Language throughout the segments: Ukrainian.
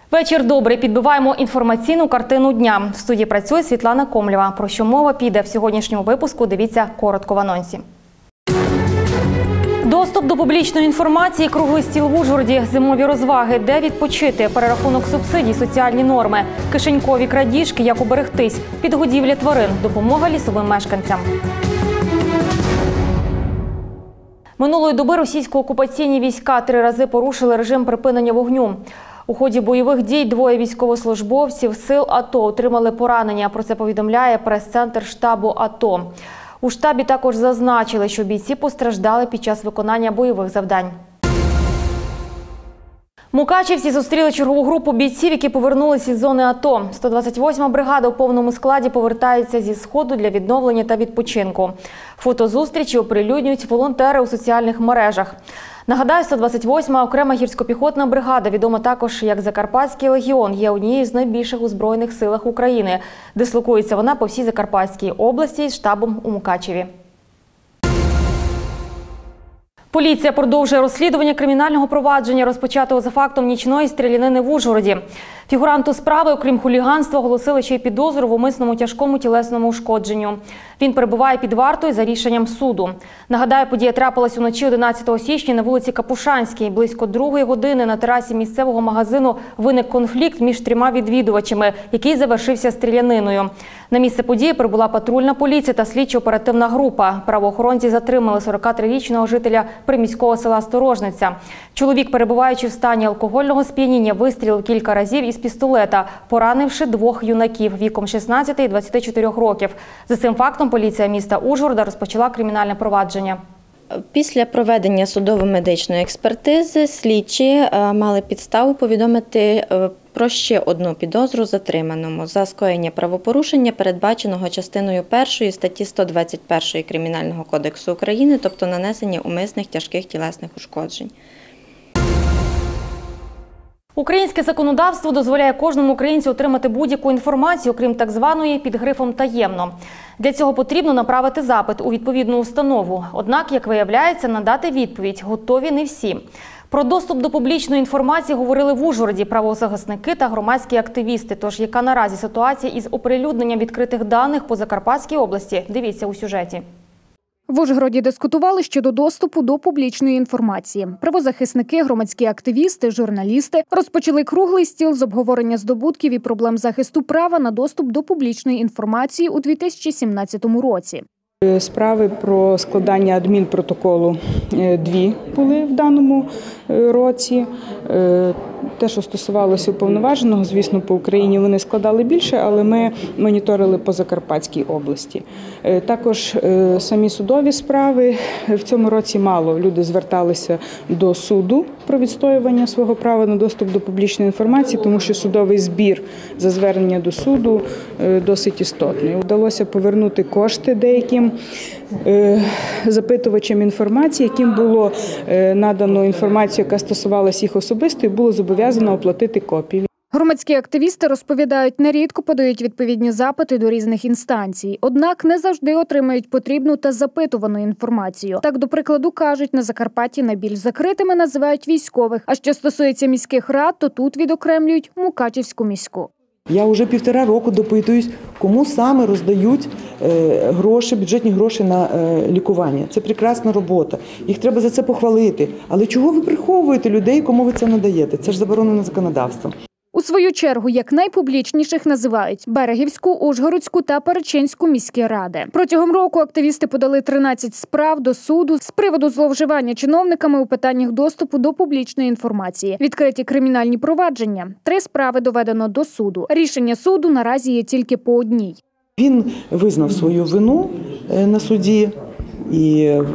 Вечір добрий. Підбиваємо інформаційну картину дня. В студії працює Світлана Комлєва. Про що мова піде в сьогоднішньому випуску, дивіться коротко в анонсі. Доступ до публічної інформації, круглий стіл в Ужгороді, зимові розваги, де відпочити, перерахунок субсидій, соціальні норми, кишенькові крадіжки, як уберегтись, підгодівля тварин, допомога лісовим мешканцям. Минулої доби російсько-окупаційні війська 3 рази порушили режим припинення вогню. У ході бойових дій 2 військовослужбовців сил АТО отримали поранення. Про це повідомляє прес-центр штабу АТО. У штабі також зазначили, що бійці постраждали під час виконання бойових завдань. Мукачівці зустріли чергову групу бійців, які повернулися із зони АТО. 128-ма бригада у повному складі повертається зі Сходу для відновлення та відпочинку. Фотозустрічі оприлюднюють волонтери у соціальних мережах. Нагадаю, 128-ма окрема гірсько-піхотна бригада, відома також як Закарпатський легіон, є однією з найбільших у Збройних силах України. Дислокується вона по всій Закарпатській області з штабом у Мукачеві. Поліція продовжує розслідування кримінального провадження, розпочатого за фактом нічної стрілянини в Ужгороді. Фігуранту справи, окрім хуліганства, оголосили ще й підозру в умисному тяжкому тілесному ушкодженню. Він перебуває під вартою за рішенням суду. Нагадаю, подія трапилась уночі 11 січня на вулиці Капушанській. Близько 2-ї години на терасі місцевого магазину виник конфлікт між 3 відвідувачами, який завершився стріляниною. На місце події прибула патрульна поліція та слідчо-оперативна група. Правоохоронці затримали 43-річного жителя приміського села Сторожниця. Чоловік, перебуваючи в стані алкогольного сп'яніння, вистрілив кілька разів із пістолета, поранивши 2 юнаків віком 16 і 24 років. За цим фактом поліція міста Ужгорода розпочала кримінальне провадження. Після проведення судово-медичної експертизи слідчі мали підставу повідомити про ще одну підозру затриманому за скоєння правопорушення, передбаченого частиною 1 статті 121 Кримінального кодексу України, тобто нанесення умисних тяжких тілесних ушкоджень. Українське законодавство дозволяє кожному українцю отримати будь-яку інформацію, крім так званої під грифом «таємно». Для цього потрібно направити запит у відповідну установу. Однак, як виявляється, надати відповідь готові не всі. Про доступ до публічної інформації говорили в Ужгороді правозахисники та громадські активісти. Тож, яка наразі ситуація із оприлюдненням відкритих даних по Закарпатській області? Дивіться у сюжеті. В Ужгороді дискутували щодо доступу до публічної інформації. Правозахисники, громадські активісти, журналісти розпочали круглий стіл з обговорення здобутків і проблем захисту права на доступ до публічної інформації у 2017 році. Справи про складання адмінпротоколу 2 були в даному році. Те, що стосувалося уповноваженого, звісно, по Україні вони складали більше, але ми моніторили по Закарпатській області. Також самі судові справи. В цьому році мало люди зверталися до суду про відстоювання свого права на доступ до публічної інформації, тому що судовий збір за звернення до суду досить істотний. Вдалося повернути кошти деяким запитувачам інформації, яким було надано інформацію, яка стосувалася їх особисто, і було зобов'язано оплатити копії. Громадські активісти розповідають, нерідко подають відповідні запити до різних інстанцій. Однак не завжди отримають потрібну та запитувану інформацію. Так, до прикладу, кажуть, на Закарпатті найбільш закритими називають військових. А що стосується міських рад, то тут відокремлюють Мукачівську міську. Я вже 1,5 року допитуюсь, кому саме роздають гроші, бюджетні гроші на лікування. Це прекрасна робота. Їх треба за це похвалити. Але чого ви приховуєте людей, кому ви це надаєте? Це ж заборонено законодавством. У свою чергу, як найпублічніших називають Берегівську, Ужгородську та Перечинську міські ради. Протягом року активісти подали 13 справ до суду з приводу зловживання чиновниками у питаннях доступу до публічної інформації. Відкриті кримінальні провадження. 3 справи доведено до суду. Рішення суду наразі є тільки по одній. Він визнав свою вину на суді і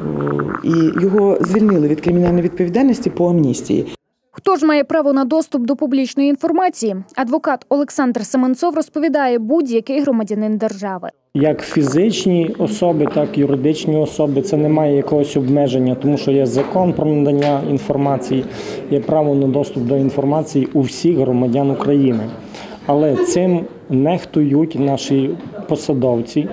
його звільнили від кримінальної відповідальності по амністії. Хто ж має право на доступ до публічної інформації? Адвокат Олександр Семенцов розповідає, будь-який громадянин держави. Як фізичні особи, так і юридичні особи. Це не має якогось обмеження, тому що є закон про надання інформації, є право на доступ до інформації у всіх громадян України. Але цим нехтують наші посадовці.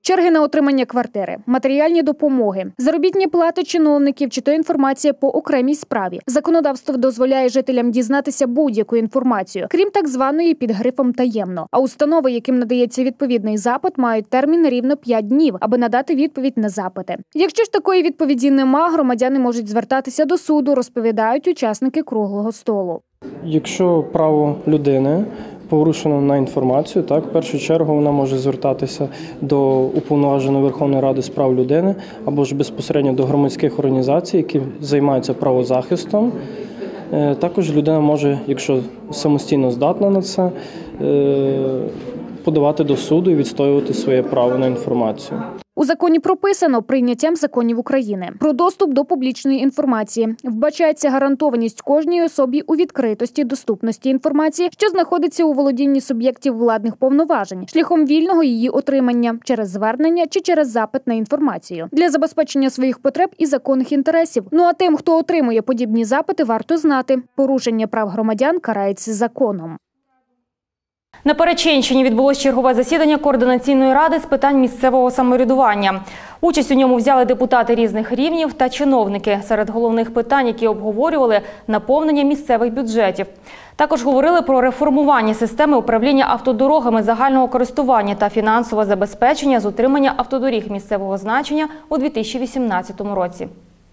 черги на отримання квартири, матеріальні допомоги, заробітні плати чиновників чи то інформація по окремій справі. Законодавство дозволяє жителям дізнатися будь-яку інформацію, крім так званої під грифом «таємно». А установи, яким надається відповідний запит, мають термін рівно 5 днів, аби надати відповідь на запити. Якщо ж такої відповіді нема, громадяни можуть звертатися до суду, розповідають учасники круглого столу. Якщо право людини порушено на інформацію, так, в першу чергу вона може звертатися до Уповноваженої Верховної Ради з прав людини або ж безпосередньо до громадських організацій, які займаються правозахистом. Також людина може, якщо самостійно здатна на це, подавати до суду і відстоювати своє право на інформацію. У законі прописано прийняттям законів України про доступ до публічної інформації. Вбачається гарантованість кожній особі у відкритості, доступності інформації, що знаходиться у володінні суб'єктів владних повноважень, шляхом вільного її отримання через звернення чи через запит на інформацію для забезпечення своїх потреб і законних інтересів. Ну а тим, хто отримує подібні запити, варто знати – порушення прав громадян карається законом. На Перечинщині відбулось чергове засідання Координаційної ради з питань місцевого самоврядування. Участь у ньому взяли депутати різних рівнів та чиновники. Серед головних питань, які обговорювали – наповнення місцевих бюджетів. Також говорили про реформування системи управління автодорогами загального користування та фінансове забезпечення з утримання автодоріг місцевого значення у 2018 році.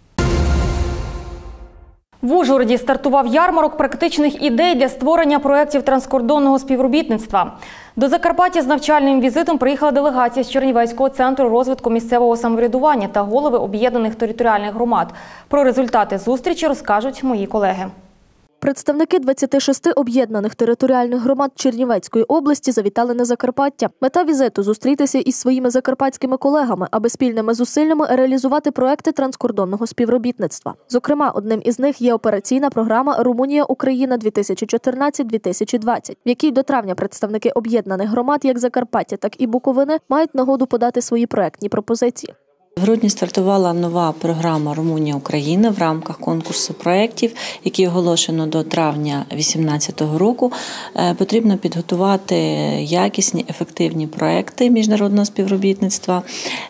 В Ужгороді стартував ярмарок практичних ідей для створення проєктів транскордонного співробітництва. До Закарпаття з навчальним візитом приїхала делегація з Чернівецького центру розвитку місцевого самоврядування та голови об'єднаних територіальних громад. Про результати зустрічі розкажуть мої колеги. Представники 26 об'єднаних територіальних громад Чернівецької області завітали на Закарпаття. Мета візиту – зустрітися із своїми закарпатськими колегами, аби спільними зусиллями реалізувати проекти транскордонного співробітництва. Зокрема, одним із них є операційна програма «Румунія-Україна 2014-2020», в якій до травня представники об'єднаних громад як Закарпаття, так і Буковини мають нагоду подати свої проектні пропозиції. В грудні стартувала нова програма «Румунія-Україна» в рамках конкурсу проєктів, який оголошено до травня 2018 року. Потрібно підготувати якісні, ефективні проєкти міжнародного співробітництва.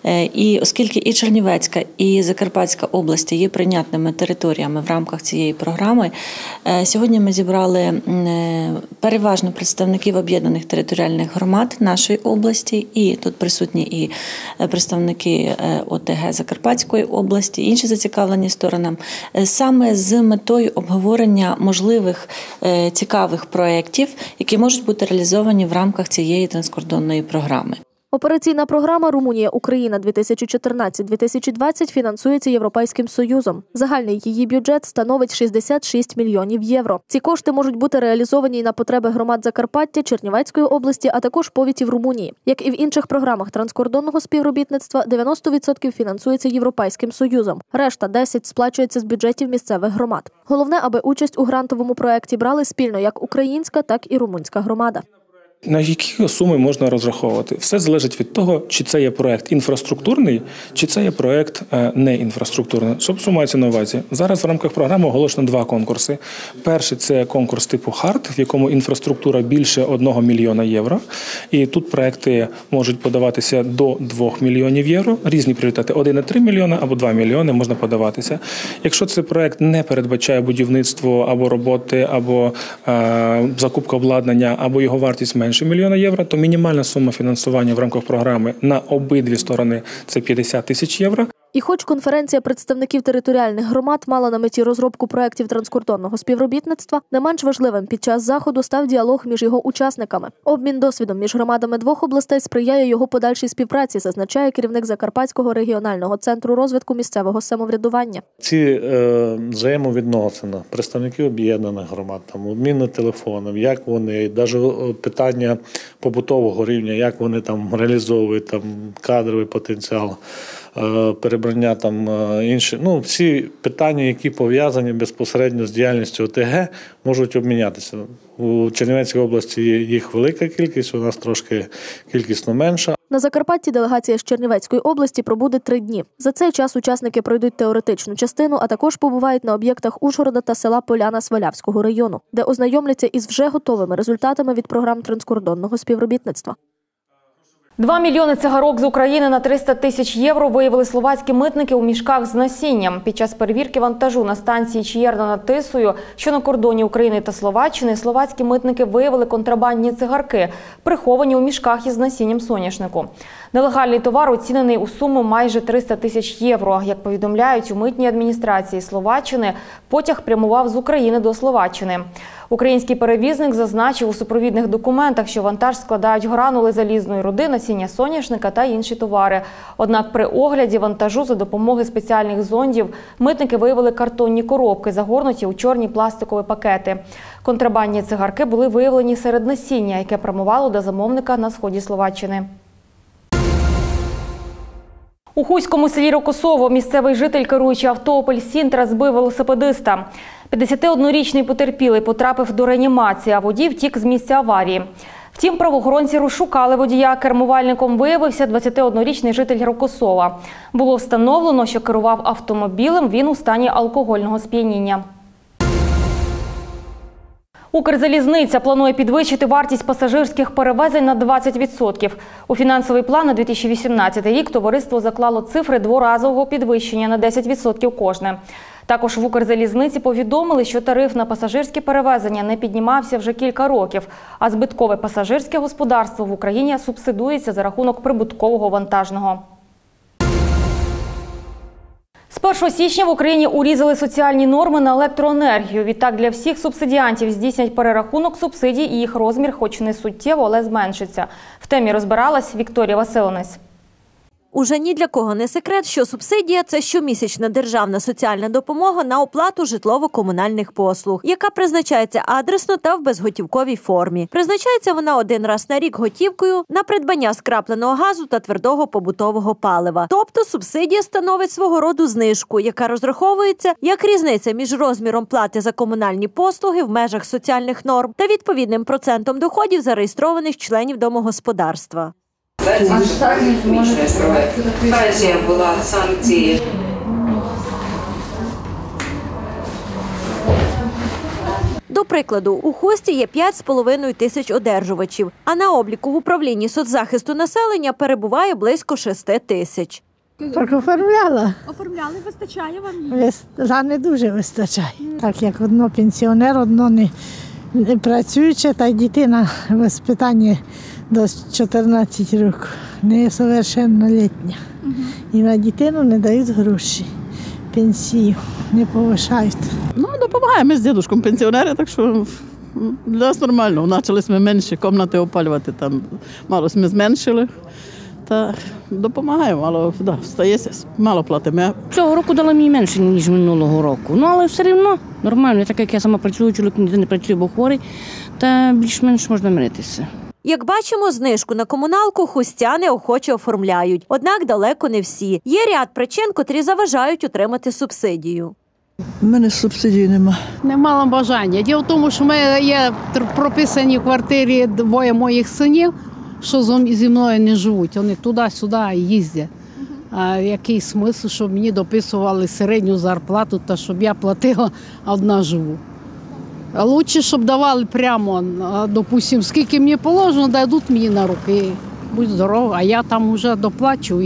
І оскільки і Чернівецька, і Закарпатська області є прийнятними територіями в рамках цієї програми, сьогодні ми зібрали переважно представників об'єднаних територіальних громад нашої області, і тут присутні і представники ОТГ Закарпатської області, інші зацікавлені сторонам, саме з метою обговорення можливих цікавих проєктів, які можуть бути реалізовані в рамках цієї транскордонної програми. Операційна програма «Румунія-Україна 2014-2020» фінансується Європейським Союзом. Загальний її бюджет становить 66 мільйонів євро. Ці кошти можуть бути реалізовані на потреби громад Закарпаття, Чернівецької області, а також повітів Румунії. Як і в інших програмах транскордонного співробітництва, 90% фінансується Європейським Союзом. Решта 10% сплачується з бюджетів місцевих громад. Головне, аби участь у грантовому проєкті брали спільно як українська, так і румунська громада. На які суми можна розраховувати? Все залежить від того, чи це є проєкт інфраструктурний, чи це є проєкт не інфраструктурний. Що мається на увазі? Зараз в рамках програми оголошено 2 конкурси. Перший – це конкурс типу «Хард», в якому інфраструктура більше 1 мільйона євро. І тут проєкти можуть подаватися до 2 мільйонів євро. Різні пріоритети – 1,3 мільйона або 2 мільйони можна подаватися. Якщо цей проєкт не передбачає будівництво або роботи, або закупка обладнання, або його вартість менше 1 мільйона євро, то мінімальна сума фінансування в рамках програми на обидві сторони – це 50 тисяч євро. І хоч конференція представників територіальних громад мала на меті розробку проєктів транскордонного співробітництва, не менш важливим під час заходу став діалог між його учасниками. Обмін досвідом між громадами 2 областей сприяє його подальшій співпраці, зазначає керівник Закарпатського регіонального центру розвитку місцевого самоврядування. Ці взаємовідносини представників об'єднаних громад, обміни телефоном, як вони, навіть питання побутового рівня, як вони там реалізовують кадровий потенціал, перебрання інші. Всі питання, які пов'язані безпосередньо з діяльністю ОТГ, можуть обмінятися. У Чернівецькій області їх велика кількість, у нас трошки кількісно менша. На Закарпатті делегація з Чернівецької області пробуде 3 дні. За цей час учасники пройдуть теоретичну частину, а також побувають на об'єктах Ужгорода та села Поляна Свалявського району, де ознайомляться із вже готовими результатами від програм транскордонного співробітництва. 2 мільйони цигарок з України на 300 тисяч євро виявили словацькі митники у мішках з насінням. Під час перевірки вантажу на станції Чієрна над Тисою, що на кордоні України та Словаччини, словацькі митники виявили контрабандні цигарки, приховані у мішках із насінням соняшнику. Нелегальний товар оцінений у суму майже 300 тисяч євро. Як повідомляють у митній адміністрації Словаччини, потяг прямував з України до Словаччини. Український перевізник зазначив у супровідних документах, що вантаж складають гранули залізної руди, насіння соняшника та інші товари. Однак при огляді вантажу за допомогою спеціальних зондів митники виявили картонні коробки, загорнуті у чорні пластикові пакети. Контрабандні цигарки були виявлені серед насіння, яке прямувало до замовника на сході Словаччини. У Хуському селі Рокосово місцевий житель, керуючи авто «Опель Сінтра», збив велосипедиста. 51-річний потерпілий потрапив до реанімації, а водій втік з місця аварії. Втім, правоохоронці розшукали водія. Кермувальником виявився 21-річний житель Рокосова. Було встановлено, що керував автомобілем він у стані алкогольного сп'яніння. Укрзалізниця планує підвищити вартість пасажирських перевезень на 20%. У фінансовий план на 2018 рік товариство заклало цифри дворазового підвищення на 10% кожне. Також в Укрзалізниці повідомили, що тариф на пасажирські перевезення не піднімався вже кілька років, а збиткове пасажирське господарство в Україні субсидується за рахунок прибуткового вантажного. З 1 січня в Україні урізали соціальні норми на електроенергію. Відтак для всіх субсидіантів здійснять перерахунок субсидій і їх розмір хоч не суттєво, але зменшиться. В темі розбиралась Вікторія Василинець. Уже ні для кого не секрет, що субсидія – це щомісячна державна соціальна допомога на оплату житлово-комунальних послуг, яка призначається адресно та в безготівковій формі. Призначається вона один раз на рік готівкою на придбання скрапленого газу та твердого побутового палива. Тобто субсидія становить свого роду знижку, яка розраховується як різниця між розміром плати за комунальні послуги в межах соціальних норм та відповідним процентом доходів зареєстрованих членів домогосподарства. Перша була санкції. До прикладу, у Хусті є 5,5 тисяч одержувачів, а на обліку в управлінні соцзахисту населення перебуває близько 6 тисяч. Так оформляла. Оформляли, вистачає вам? За не дуже вистачає. Так як одно пенсіонер, одно не працююче, та й дитина воспитання до 14 років, несовершеннолітня. І на дитину не дають гроші, пенсію не повишають. Ну, допомагаємо з дідушком пенсіонери, так що для нас нормально. Почали ми менші кімнати опалювати, там мало ми зменшили. Та допомагаємо, але да, стається, мало платимо. Цього року дала мені менше, ніж минулого року. Ну, але все одно нормально, так як я сама працюю, чоловік ніде не працює, бо хворий, та більш-менш можна миритися. Як бачимо, знижку на комуналку хустяни охоче оформляють. Однак далеко не всі. Є ряд причин, котрі заважають отримати субсидію. У мене субсидії нема. Не мала бажання. Діло в тому, що в мене є прописані в квартирі двоє моїх синів, що зі мною не живуть. Вони туди-сюди їздять. А який смисл, щоб мені дописували середню зарплату та щоб я платила, а одна живу. Лучше, щоб давали прямо, допустим, скільки мені положено, дадуть мені на руки. Будь здоров, а я там вже доплачу,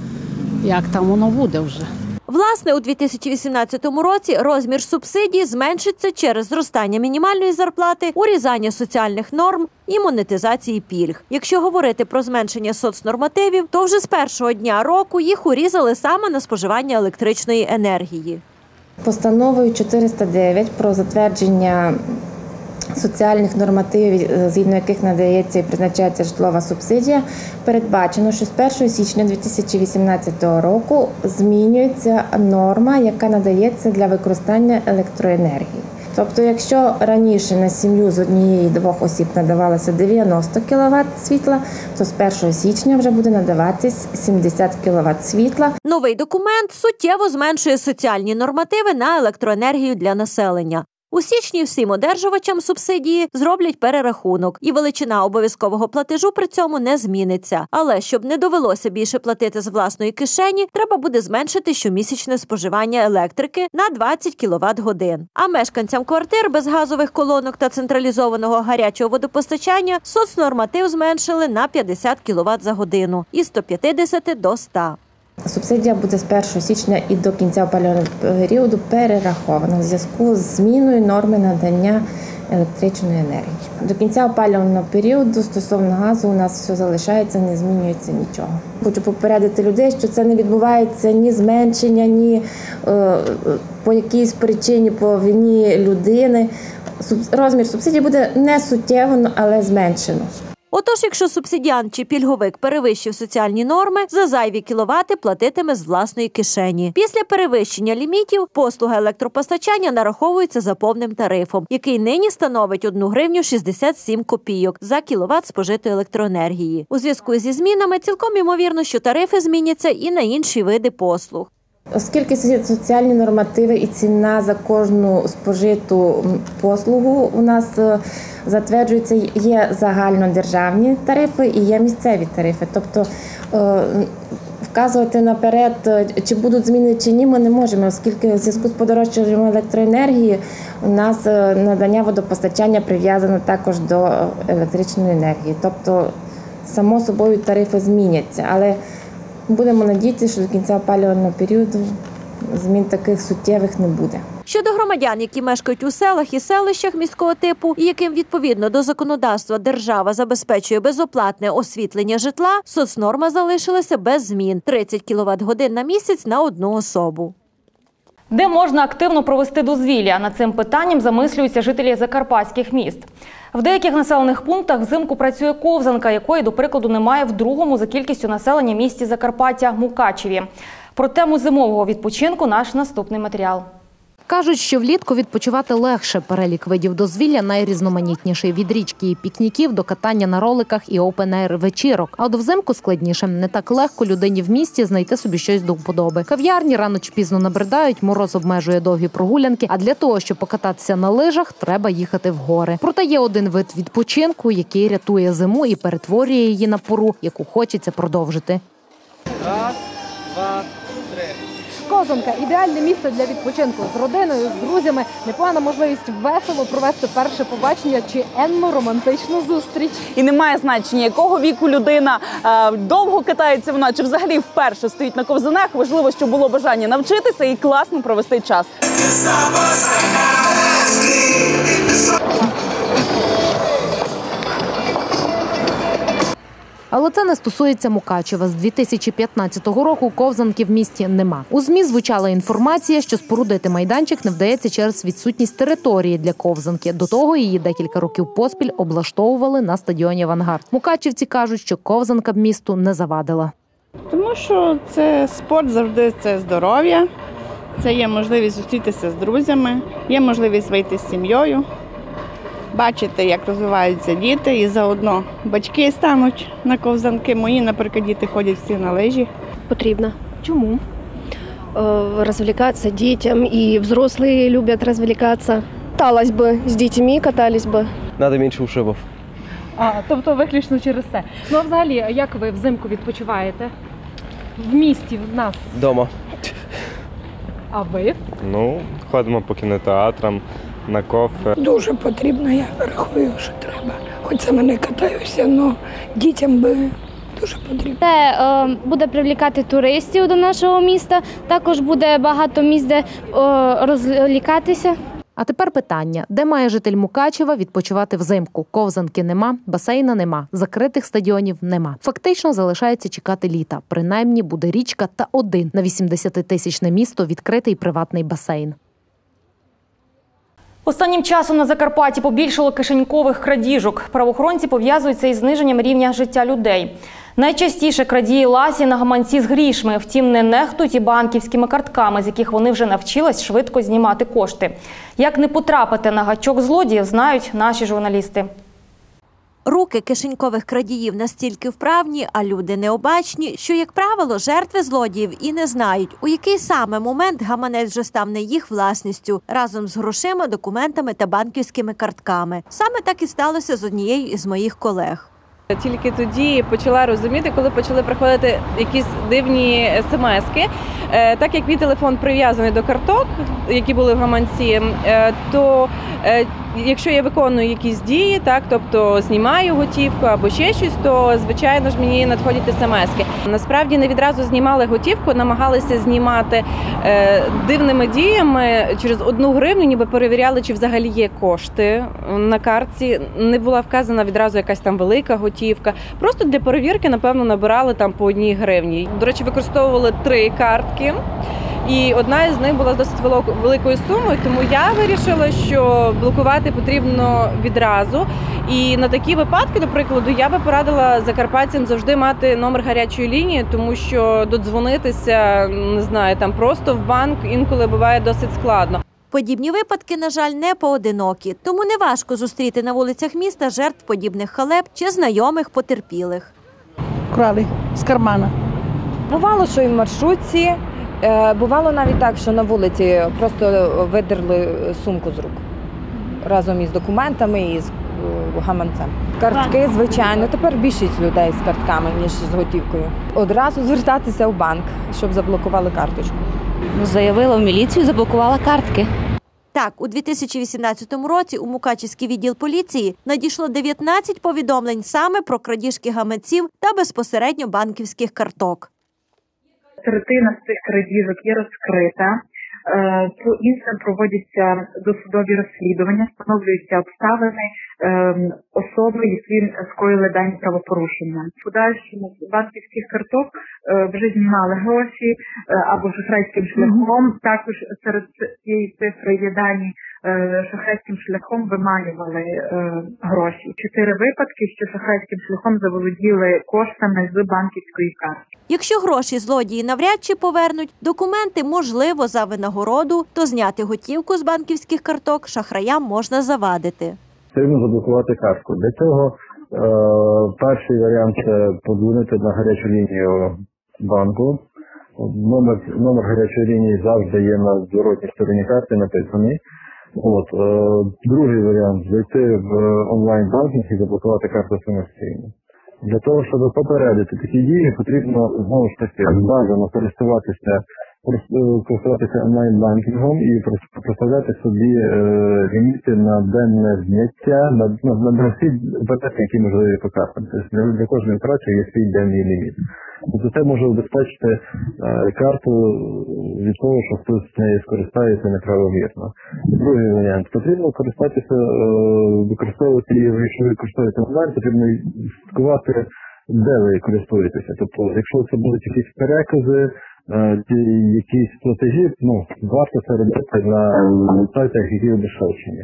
як там воно буде вже. Власне, у 2018 році розмір субсидій зменшиться через зростання мінімальної зарплати, урізання соціальних норм і монетизації пільг. Якщо говорити про зменшення соцнормативів, то вже з першого дня року їх урізали саме на споживання електричної енергії. Постановою 409 про затвердження соціальних нормативів, згідно яких надається і призначається житлова субсидія, передбачено, що з 1 січня 2018 року змінюється норма, яка надається для використання електроенергії. Тобто, якщо раніше на сім'ю з однієї-двох осіб надавалося 90 кВт світла, то з 1 січня вже буде надаватись 70 кВт світла. Новий документ суттєво зменшує соціальні нормативи на електроенергію для населення. У січні всім одержувачам субсидії зроблять перерахунок, і величина обов'язкового платежу при цьому не зміниться. Але щоб не довелося більше платити з власної кишені, треба буде зменшити щомісячне споживання електрики на 20 кВт-годин. А мешканцям квартир без газових колонок та централізованого гарячого водопостачання соцнорматив зменшили на 50 кВт за годину – із 150 до 100. Субсидія буде з 1 січня і до кінця опалювального періоду перерахована в зв'язку з зміною норми надання електричної енергії. До кінця опалювального періоду стосовно газу у нас все залишається, не змінюється нічого. Хочу попередити людей, що це не відбувається ні зменшення, ні по якійсь причині, по вині людини. Розмір субсидії буде не суттєво, але зменшено. Отож, якщо субсидіант чи пільговик перевищив соціальні норми, за зайві кіловати платитиме з власної кишені. Після перевищення лімітів послуга електропостачання нараховується за повним тарифом, який нині становить 1 гривню 67 копійок за кіловат спожитої електроенергії. У зв'язку зі змінами цілком ймовірно, що тарифи зміняться і на інші види послуг. Оскільки соціальні нормативи і ціна за кожну спожиту послугу у нас затверджуються, є загальнодержавні тарифи і є місцеві тарифи. Тобто вказувати наперед, чи будуть зміни чи ні, ми не можемо, оскільки в зв'язку з подорожчанням електроенергії у нас надання водопостачання прив'язано також до електричної енергії. Тобто, само собою тарифи зміняться, але будемо надіятися, що до кінця опалювального періоду змін таких суттєвих не буде. Щодо громадян, які мешкають у селах і селищах міського типу, і яким відповідно до законодавства держава забезпечує безоплатне освітлення житла, соцнорма залишилася без змін – 30 кВт-годин на місяць на одну особу. Де можна активно провести дозвілля? Над цим питанням замислюються жителі закарпатських міст. В деяких населених пунктах взимку працює ковзанка, якої, до прикладу, немає в другому за кількістю населення місті Закарпаття – Мукачеві. Про тему зимового відпочинку наш наступний матеріал. Кажуть, що влітку відпочивати легше. Перелік видів дозвілля найрізноманітніший – від річки і пікніків до катання на роликах і опен-ейр вечірок. А от взимку складніше. Не так легко людині в місті знайти собі щось до вподоби. Кав'ярні рано чи пізно набридають, мороз обмежує довгі прогулянки, а для того, щоб покататися на лижах, треба їхати в гори. Проте є один вид відпочинку, який рятує зиму і перетворює її на пору, яку хочеться продовжити. Раз, два, три. Ковзанка – ідеальне місце для відпочинку з родиною, з друзями, непогана можливість весело провести перше побачення чи енну романтичну зустріч. І немає значення, якого віку людина, довго катається вона чи взагалі вперше стоїть на ковзанах. Важливо, щоб було бажання навчитися і класно провести час. Але це не стосується Мукачева. З 2015 року ковзанки в місті нема. У ЗМІ звучала інформація, що спорудити майданчик не вдається через відсутність території для ковзанки. До того її декілька років поспіль облаштовували на стадіоні «Авангард». Мукачівці кажуть, що ковзанка б місту не завадила. Тому що це спорт завжди це здоров'я, це є можливість зустрітися з друзями, є можливість вийти з сім'єю. Бачити, як розвиваються діти, і заодно батьки стануть на ковзанки. Мої, наприклад, діти ходять всі на лижі. Потрібно. Чому? Развлекаться детям, и взрослые любят развлекаться. Каталась бы с детьми, катались бы. Надо менше ушибов. Тобто виключно через це. Ну, а взагалі, як ви взимку відпочиваєте? В місті, в нас? Дома. А ви? Ну, ходимо по кінотеатрам, на кофе. Дуже потрібно, я рахую, що треба. Хоч саме не катаюся, але дітям би дуже потрібно. Це буде привлікати туристів до нашого міста, також буде багато місць, де розлікатися. А тепер питання. Де має житель Мукачева відпочивати взимку? Ковзанки нема, басейна нема, закритих стадіонів нема. Фактично залишається чекати літа. Принаймні буде річка та один на 80-тисячне місто відкритий приватний басейн. Останнім часом на Закарпатті побільшало кишенькових крадіжок. Правоохоронці пов'язують це із зниженням рівня життя людей. Найчастіше крадії ласі на гаманці з грішми. Втім, не нехтують і банківськими картками, з яких вони вже навчились швидко знімати кошти. Як не потрапити на гачок злодіїв, знають наші журналісти. Руки кишенькових крадіїв настільки вправні, а люди необачні, що, як правило, жертви злодіїв і не знають, у який саме момент гаманець вже став не їх власністю, разом з грошима, документами та банківськими картками. Саме так і сталося з однією із моїх колег. Тільки тоді почала розуміти, коли почали приходити якісь дивні смски. Так як мій телефон прив'язаний до карток, які були в гаманці, то якщо я виконую якісь дії, так, тобто знімаю готівку або ще щось, то, звичайно ж, мені надходять смски. Насправді не відразу знімали готівку, намагалися знімати дивними діями. Через 1 гривню ніби перевіряли, чи взагалі є кошти на картці. Не була вказана відразу якась там велика готівка. Просто для перевірки, напевно, набирали там по 1 гривні. До речі, використовували 3 картки. І одна із них була з досить великою сумою, тому я вирішила, що блокувати потрібно відразу. І на такі випадки, до прикладу, я би порадила закарпатцям завжди мати номер гарячої лінії, тому що додзвонитися, не знаю, там просто в банк інколи буває досить складно. Подібні випадки, на жаль, не поодинокі, тому неважко зустріти на вулицях міста жертв подібних халеп чи знайомих потерпілих. Крали з кармана. Бувало, що і в маршрутці. Бувало навіть так, що на вулиці просто видерли сумку з рук разом із документами і з гаманцем. Картки, звичайно, тепер більшість людей з картками, ніж з готівкою. Одразу звертатися в банк, щоб заблокували карточку. Заявила в міліцію, заблокувала картки. Так, у 2018 році у Мукачівський відділ поліції надійшло 19 повідомлень саме про крадіжки гаманців та безпосередньо банківських карток. Третина з цих крадіжок є розкрита, по іншим проводяться досудові розслідування, встановлюються обставини особи, які скоїли дані правопорушення. В подальшому з банківських карток вже знімали гроші або шахрайським шляхом. Також серед цієї цифри є дані шахрайським шляхом виманювали гроші. 4 випадки, що шахрайським шляхом заволоділи коштами з банківської картки. Якщо гроші злодії навряд чи повернуть, документи можливо за винагороду, то зняти готівку з банківських карток шахраям можна завадити. Потрібно заблокувати картку. Для цього перший варіант – це подзвонити на гарячу лінію банку. Номер гарячої лінії завжди є на зворотній стороні карти написаний. Другий варіант – зайти в онлайн-банкінг і заблокувати карту самостійно. Для того, щоб попередити такі дії, потрібно, знову ж таки, бажано користуватися онлайн-банкінгом і проставляти собі ліміти на денне зняття, на всі операції, які можливі по картам. Тобто для кожної операції є свій денний ліміт. Тобто це може убезпечити карту від того, що хтось з нею скористається неправомірно. Другий варіант. Потрібно використовувати її, якщо ви використовуєте онлайн, потрібно слідкувати, де ви користуєтеся. Тобто, якщо це будуть якісь перекази, якісь платежі, варто це робити на сайтах, які обезпечені.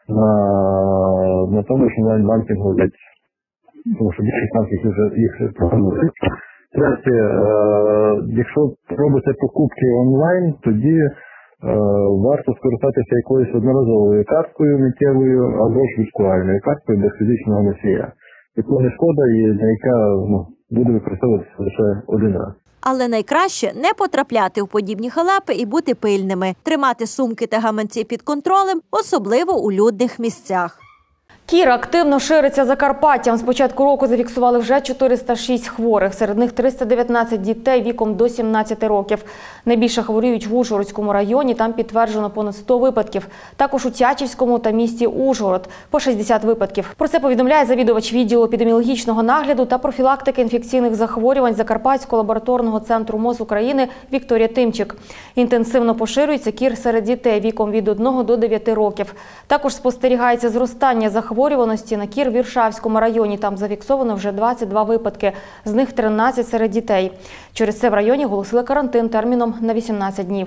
На тому ж онлайн-банкінгу, тому що більшість банків вже їх пропонують. Третє, якщо робите покупки онлайн, тоді варто скористатися якоюсь одноразовою карткою миттєвою або ж віртуальною карткою без фізичного носія. Яку не шкода і на яка буде використовуватися лише один раз. Але найкраще не потрапляти у подібні халепи і бути пильними, тримати сумки та гаманці під контролем, особливо у людних місцях. Кір активно шириться Закарпаттям. З початку року зафіксували вже 406 хворих. Серед них 319 дітей віком до 17 років. Найбільше хворіють в Ужгородському районі. Там підтверджено понад 100 випадків. Також у Тячівському та місті Ужгород – по 60 випадків. Про це повідомляє завідувач відділу епідеміологічного нагляду та профілактики інфекційних захворювань Закарпатського лабораторного центру МОЗ України Вікторія Тимчик. Інтенсивно поширюється кір серед дітей віком від 1 до 9 років. Також спостерігається зростання захворюваності на кір в Віршавському районі. Там зафіксовано вже 22 випадки, з них 13 серед дітей. Через це в районі оголосили карантин терміном на 18 днів.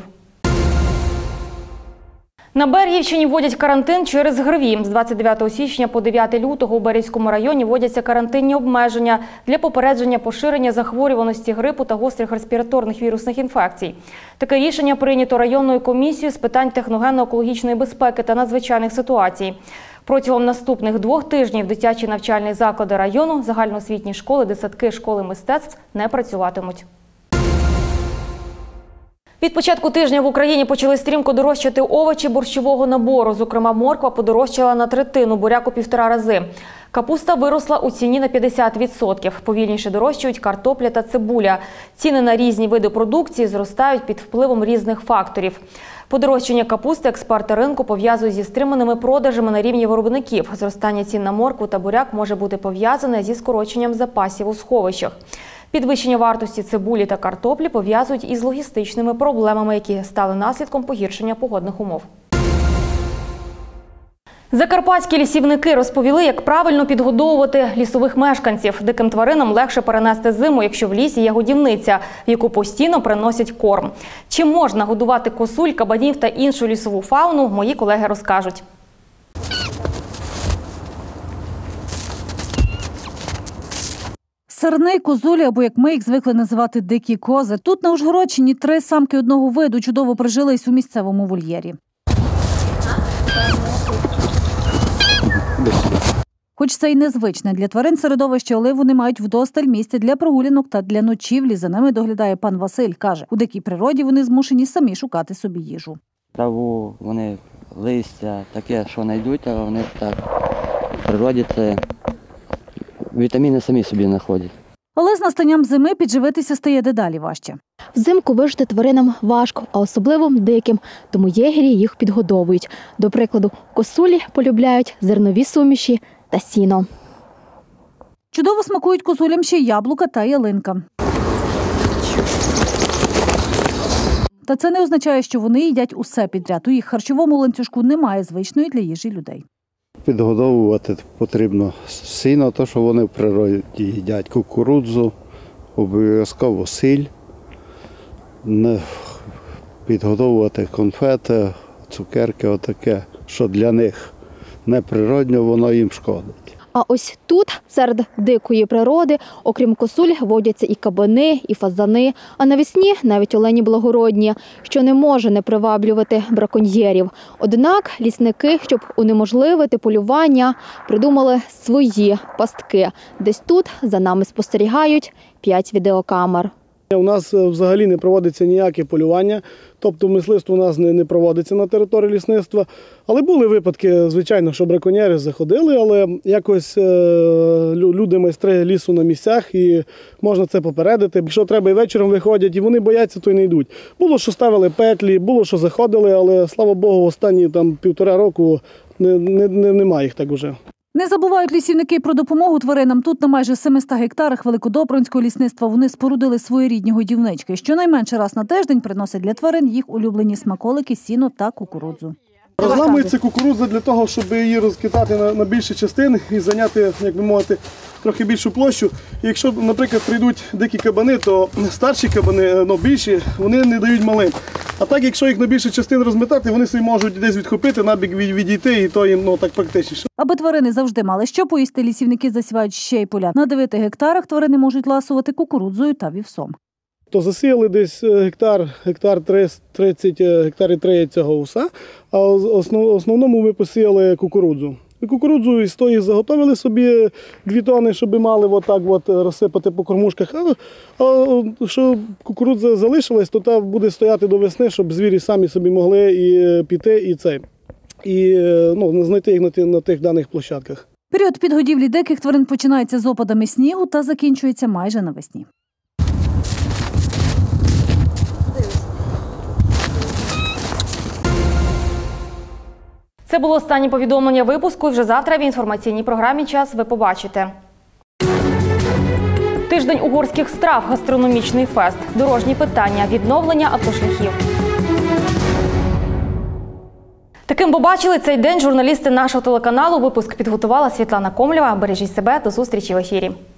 На Берегівщині вводять карантин через ГРВІ. З 29 січня по 9 лютого у Берегівському районі вводяться карантинні обмеження для попередження поширення захворюваності грипу та гострих респіраторних вірусних інфекцій. Таке рішення прийнято районною комісією з питань техногенно-екологічної безпеки та надзвичайних ситуацій. Протягом наступних 2 тижнів дитячі навчальні заклади району, загальноосвітні школи, дитсадки, школи мистецтв не працюватимуть. Від початку тижня в Україні почали стрімко дорожчати овочі борщового набору. Зокрема, морква подорожчала на третину, буряк у 1,5 рази. Капуста виросла у ціні на 50%. Повільніше дорожчають картопля та цибуля. Ціни на різні види продукції зростають під впливом різних факторів. Подорожчання капусти експерти ринку пов'язують зі стриманими продажами на рівні виробників. Зростання цін на моркву та буряк може бути пов'язане зі скороченням запасів у сховищах. Підвищення вартості цибулі та картоплі пов'язують із логістичними проблемами, які стали наслідком погіршення погодних умов. Закарпатські лісівники розповіли, як правильно підгодовувати лісових мешканців. Диким тваринам легше перенести зиму, якщо в лісі є годівниця, в яку постійно приносять корм. Чим можна годувати косуль, кабанів та іншу лісову фауну, мої колеги розкажуть. Сирни, козулі, або як ми їх звикли називати дикі кози. Тут на Ужгородщині 3 самки одного виду чудово прижились у місцевому вольєрі. Хоч це й незвичне для тварин середовище, але вони мають вдосталь місця для прогулянок та для ночівлі. За ними доглядає пан Василь. Каже, у дикій природі вони змушені самі шукати собі їжу. Траву, вони листя, таке, що знайдуть, але вони так в природі це вітаміни самі собі знаходять. Але з настанням зими підживитися стає дедалі важче. Взимку вижити тваринам важко, а особливо диким, тому єгері їх підгодовують. До прикладу, косулі полюбляють зернові суміші та сіно. Чудово смакують козулям ще яблука та ялинка. Та це не означає, що вони їдять усе підряд. У їх харчовому ланцюжку немає звичної для їжі людей. Підгодовувати потрібно сіно, то, що вони в природі їдять, кукурудзу, обов'язково сіль, підгодовувати конфети, цукерки, отаке, що для них неприродно, воно їм шкодить. А ось тут, серед дикої природи, окрім косуль, водяться і кабани, і фазани, а навесні навіть олені благородні, що не може не приваблювати браконьєрів. Однак лісники, щоб унеможливити полювання, придумали свої пастки. Десь тут за нами спостерігають 5 відеокамер. У нас взагалі не проводиться ніяке полювання, тобто мисливство у нас не проводиться на території лісництва. Але були випадки, звичайно, що браконьєри заходили, але якось люди майстри лісу на місцях і можна це попередити. Якщо треба і вечором виходять, і вони бояться, то й не йдуть. Було, що ставили петлі, було, що заходили, але, слава Богу, останні 1,5 року немає їх так уже. Не забувають лісівники про допомогу тваринам. Тут на майже 700 гектарах Великодобринського лісництва вони спорудили своєрідні годівнички. Щонайменше раз на тиждень приносять для тварин їх улюблені смаколики, сіно та кукурудзу. Розламується кукурудза для того, щоб її розкидати на більші частини і зайняти, як би мовити, трохи більшу площу. І якщо, наприклад, прийдуть дикі кабани, то старші кабани, більші, вони не дають малим. А так, якщо їх на більше частин розметати, вони собі можуть десь відхопити, набік відійти, і то їм так практичніше. Аби тварини завжди мали що поїсти, лісівники засівають ще й поля. На 9 гектарах тварини можуть ласувати кукурудзою та вівсом. То засіяли десь гектар 30, гектари 3 цього уса, а основному ми посіяли кукурудзу. І кукурудзу із тої заготовили собі 2 тони, щоб мали отак розсипати по кормушках. А що кукурудза залишилась, то та буде стояти до весни, щоб звірі самі собі могли і піти, і знайти їх на тих даних площадках. Період підгодівлі диких тварин починається з опадами снігу та закінчується майже навесні. Це було останнє повідомлення випуску. І вже завтра в інформаційній програмі «Час» ви побачите. Тиждень угорських страв, гастрономічний фест, дорожні питання, відновлення автошляхів. Таким побачили цей день журналісти нашого телеканалу. Випуск підготувала Світлана Комлєва. Бережіть себе, до зустрічі в ефірі.